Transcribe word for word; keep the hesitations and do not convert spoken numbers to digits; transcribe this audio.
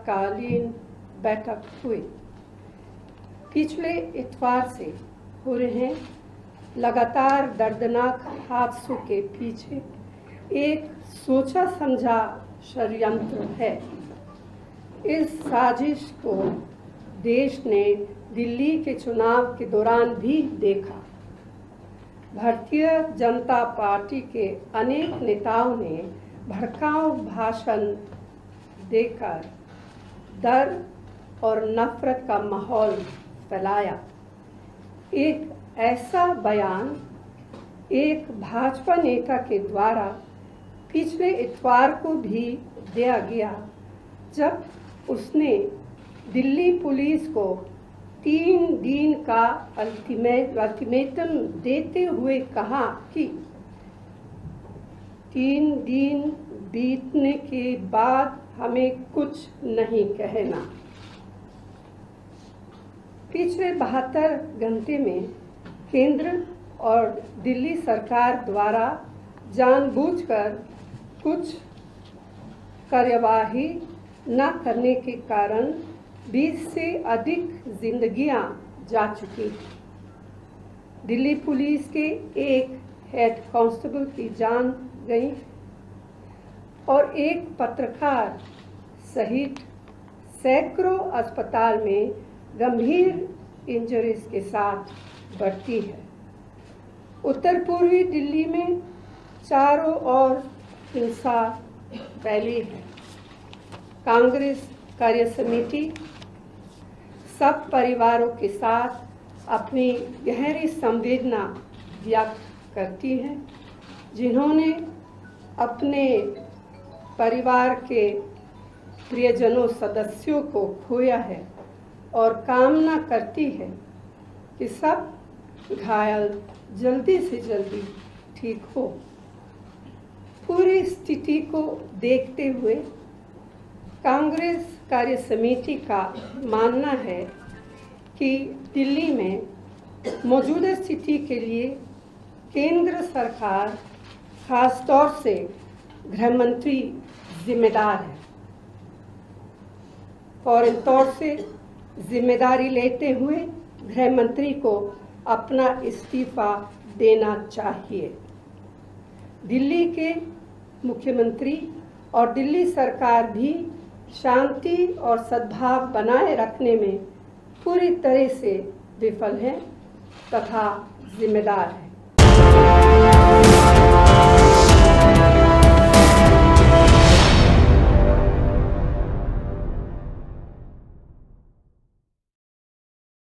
आपातकालीन बैठक हुई। पिछले इतवार से हो रहे लगातार दर्दनाक हादसों के पीछे एक सोचा समझा षड्यंत्र है। इस साजिश को देश ने दिल्ली के चुनाव के दौरान भी देखा। भारतीय जनता पार्टी के अनेक नेताओं ने भड़काऊ भाषण देकर डर और नफरत का माहौल फैलाया। एक ऐसा बयान एक भाजपा नेता के द्वारा पिछले इतवार को भी दिया गया, जब उसने दिल्ली पुलिस को तीन दिन का अल्टीमेट अल्टीमेटम देते हुए कहा कि तीन दिन बीतने के बाद हमें कुछ नहीं कहना। पिछले बहत्तर घंटे में केंद्र और दिल्ली सरकार द्वारा जानबूझकर कुछ कार्यवाही न करने के कारण बीस से अधिक जिंदगियां जा चुकी हैं। दिल्ली पुलिस के एक हेड कांस्टेबल की जान गई और एक पत्रकार सहित सैकड़ों अस्पताल में गंभीर इंजरीज के साथ भर्ती है। उत्तर पूर्वी दिल्ली में चारों ओर हिंसा फैली है। कांग्रेस कार्य समिति सब परिवारों के साथ अपनी गहरी संवेदना व्यक्त करती है, जिन्होंने अपने परिवार के प्रियजनों सदस्यों को खोया है, और कामना करती है कि सब घायल जल्दी से जल्दी ठीक हो। पूरी स्थिति को देखते हुए कांग्रेस कार्य समिति का मानना है कि दिल्ली में मौजूदा स्थिति के लिए केंद्र सरकार, खास तौर से गृह मंत्री जिम्मेदार है। फौरन तौर से जिम्मेदारी लेते हुए गृह मंत्री को अपना इस्तीफा देना चाहिए। दिल्ली के मुख्यमंत्री और दिल्ली सरकार भी शांति और सद्भाव बनाए रखने में पूरी तरह से विफल है तथा जिम्मेदार है।